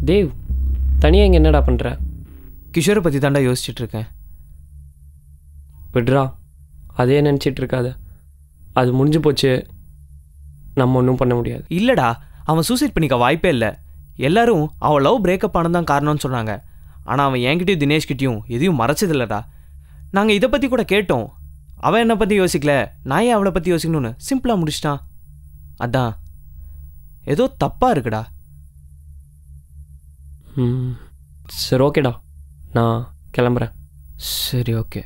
தேவ், தனியாக இங்கே என்னடா பண்ணுற? கிஷோரை பற்றி தாண்டா யோசிச்சுட்ருக்கேன். விட்றா, அதே நினச்சிட்டு இருக்காத. அது முடிஞ்சு போச்சு, நம்ம ஒன்றும் பண்ண முடியாது. இல்லைடா, அவன் சூசைட் பண்ணிக்க வாய்ப்பே இல்லை. எல்லாரும் அவன் லவ் பிரேக்கப் ஆனதான் காரணம்னு சொன்னாங்க. ஆனால் அவன் என்கிட்டயும் தினேஷ்கிட்டையும் எதையும் மறைச்சதில்லடா. நாங்கள் இதை பற்றி கூட கேட்டோம். அவன் என்னை பற்றி யோசிக்கல, நான் ஏன் அவளை பற்றி யோசிக்கணும்னு சிம்பிளாக முடிச்சிட்டான். அதான் ஏதோ தப்பாக இருக்குடா. சரி, ஓகேடா, நான் கிளம்புறேன். சரி, ஓகே.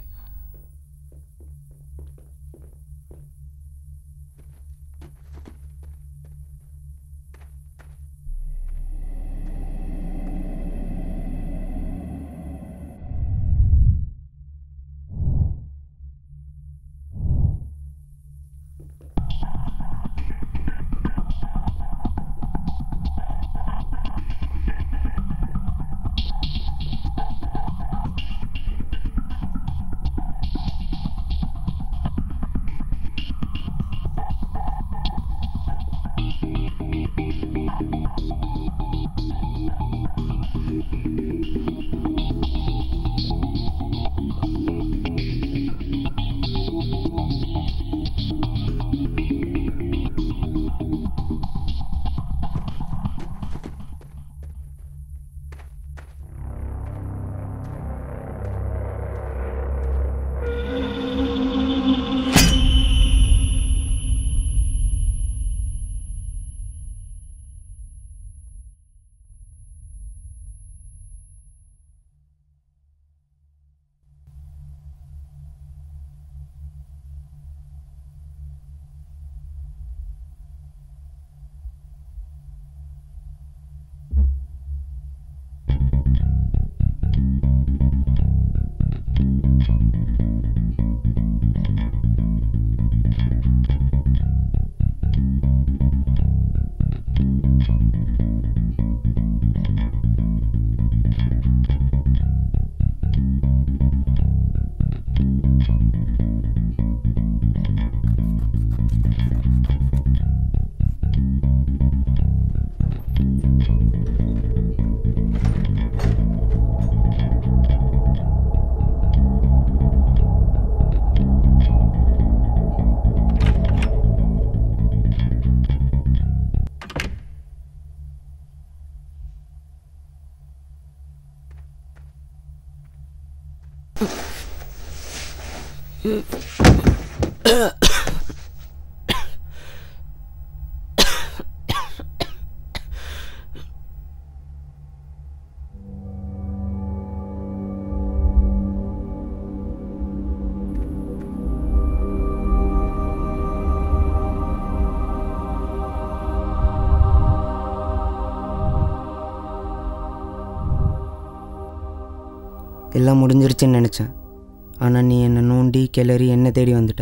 எல்லாம் முடிஞ்சிருச்சுன்னு நினச்சேன். ஆனால் நீ என்னை நோண்டி கிளறி என்னை தேடி வந்துட்ட.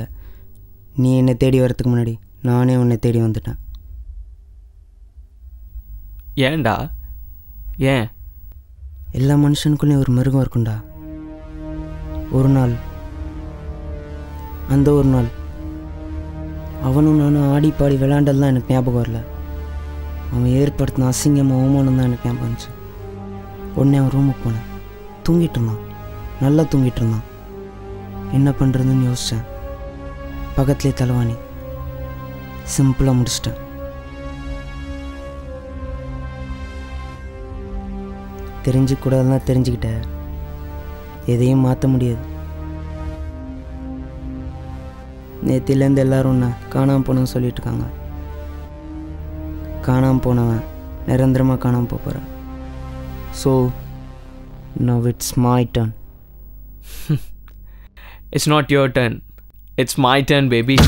நீ என்னை தேடி வரத்துக்கு முன்னாடி நானே உன்னை தேடி வந்துட்டேன். ஏன்டா? ஏன்? எல்லா மனுஷனுக்குள்ளேயும் ஒரு மிருகம் இருக்குண்டா. ஒரு நாள், அந்த ஒரு நாள் அவனும் நானும் ஆடி பாடி விளையாண்டதுலாம் எனக்கு ஞாபகம் வரல. அவன் ஏற்படுத்தின அசிங்கமாக அவமானம் தான் எனக்கு ஞாபகம் இருந்துச்சு. உடனே அவன் ரூமுக்கு போனேன். தூங்கிட்டு இருந்தான், நல்லா தூங்கிட்டு இருந்தான். என்ன பண்ணுறதுன்னு யோசித்தேன். பக்கத்துலேயே தலைவாணி. சிம்பிளாக முடிச்சிட்டேன். தெரிஞ்சுக்கூடாதுன்னா தெரிஞ்சுக்கிட்டேன். எதையும் மாற்ற முடியாது. நேத்திலேருந்து எல்லோரும் ஒன்று காணாமல் போனன்னு சொல்லிட்டு இருக்காங்க. காணாமல் போனவன் நிரந்தரமாக காணாமல் போகிறேன். So now it's my turn. It's not your turn. It's my turn, baby.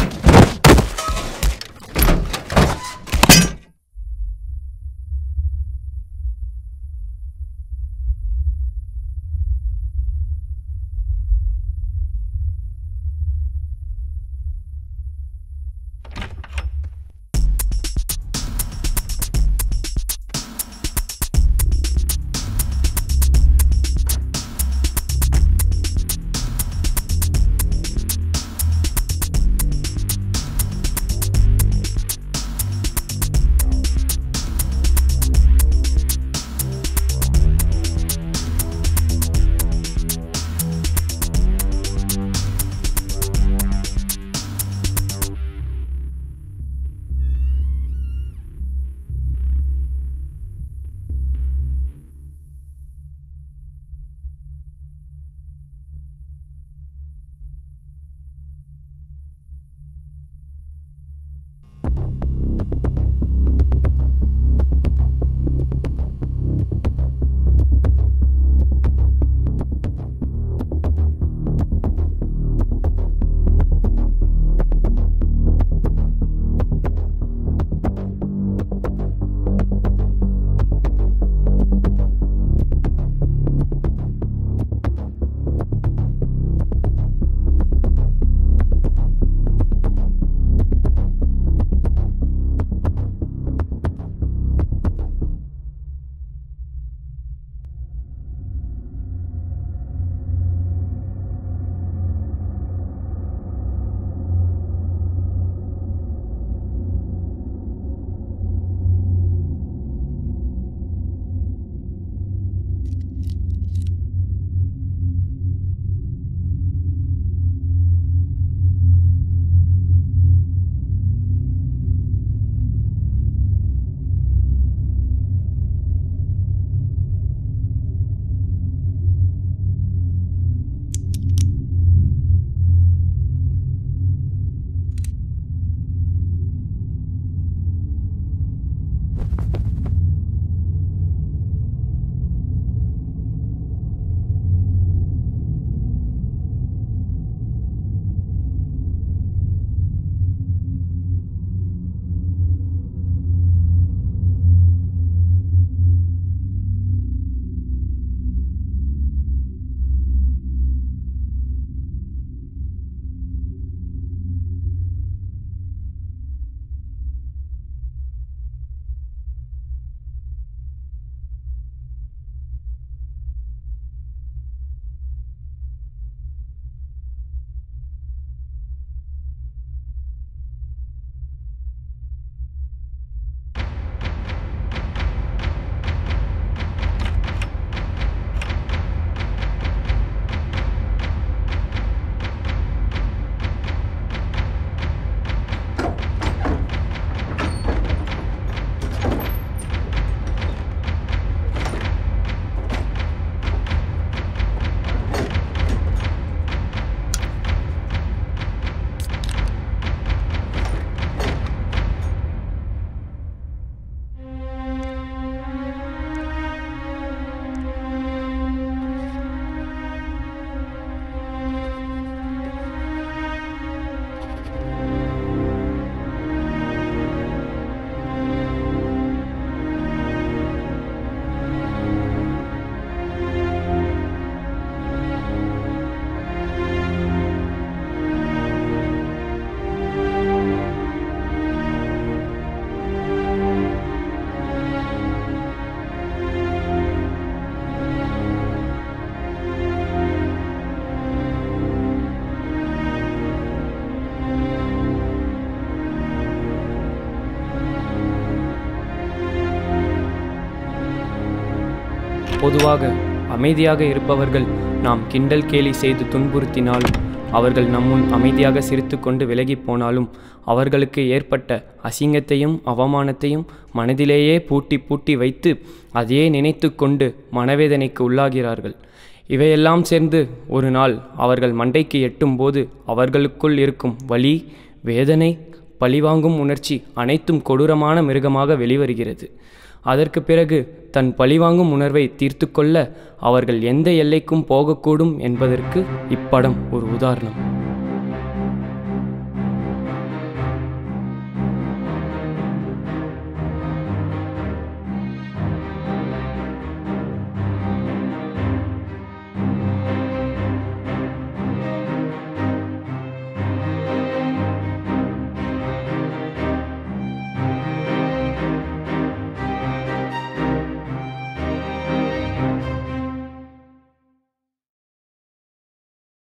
பொதுவாக அமைதியாக இருப்பவர்கள் நாம் கிண்டல் கேலி செய்து துன்புறுத்தினாலும், அவர்கள் நம்முன் அமைதியாக சிரித்து கொண்டு விலகி போனாலும் அவர்களுக்கு ஏற்பட்ட அசிங்கத்தையும் அவமானத்தையும் மனதிலேயே பூட்டி பூட்டி வைத்து அதையே நினைத்து கொண்டு மனவேதனைக்கு உள்ளாகிறார்கள். இவையெல்லாம் சேர்ந்து ஒரு நாள் அவர்கள் மண்டைக்கு எட்டும்போது அவர்களுக்குள் இருக்கும் வலி, வேதனை, பழிவாங்கும் உணர்ச்சி அனைத்தும் கொடூரமான மிருகமாக வெளிவருகிறது. அதற்கு பிறகு தன் பழிவாங்கும் உணர்வை தீர்த்து கொள்ள அவர்கள் எந்த எல்லைக்கும் போகக்கூடும் என்பதற்கு இப்படம் ஒரு உதாரணம்.